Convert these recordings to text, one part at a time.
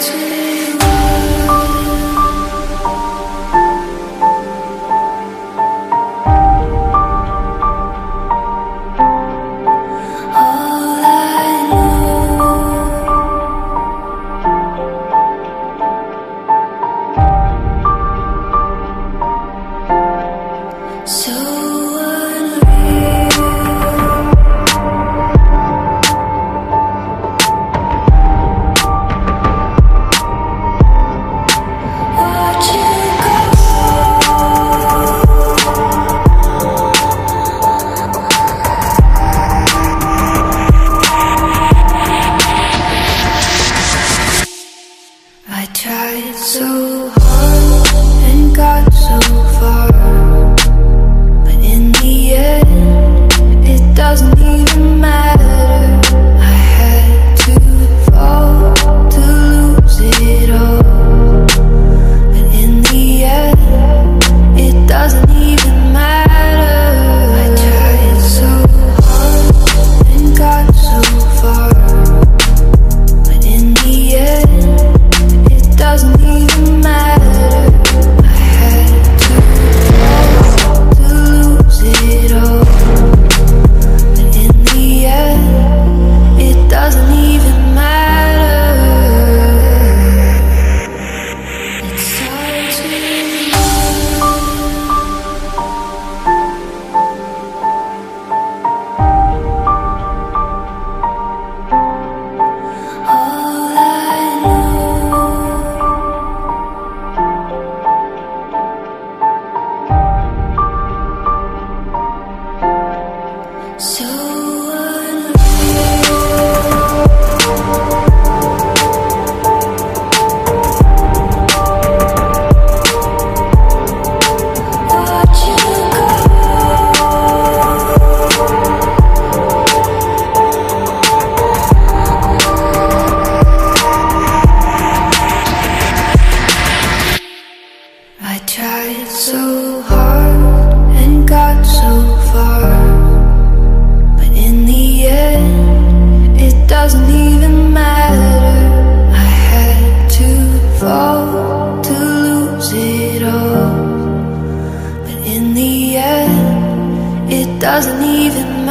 doesn't even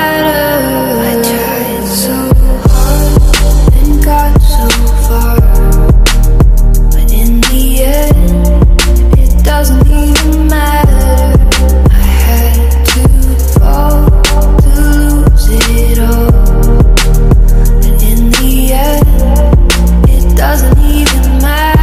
matter. I tried so hard and got so far, but in the end, it doesn't even matter. I had to fall to lose it all, but in the end, it doesn't even matter.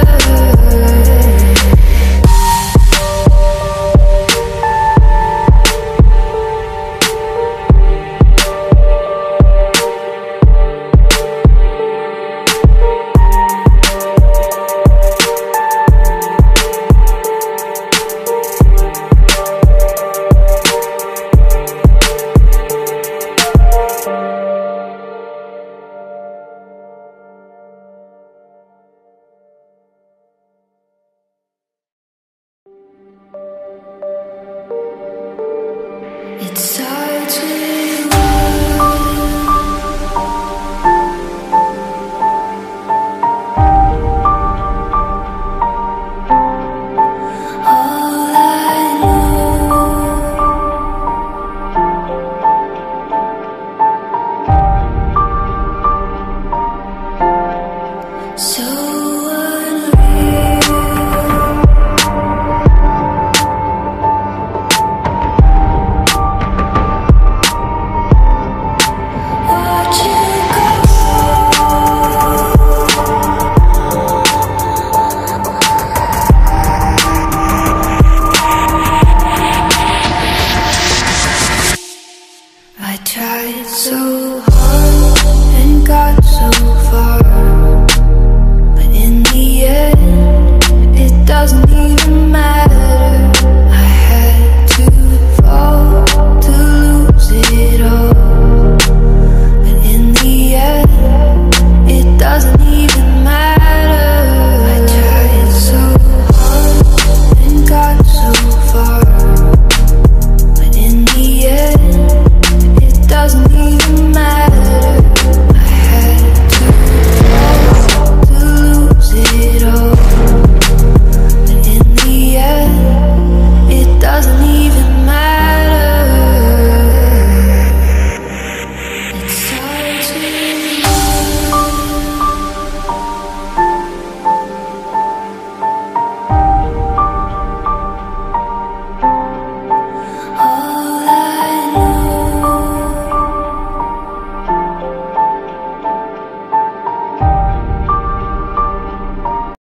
It starts with all I know. So unreal. I tried so hard and got so far, but in the end, it doesn't even matter. I had to fall to lose it all, but in the end, it doesn't even matter. I tried so hard and got so far, but in the end, it doesn't even matter.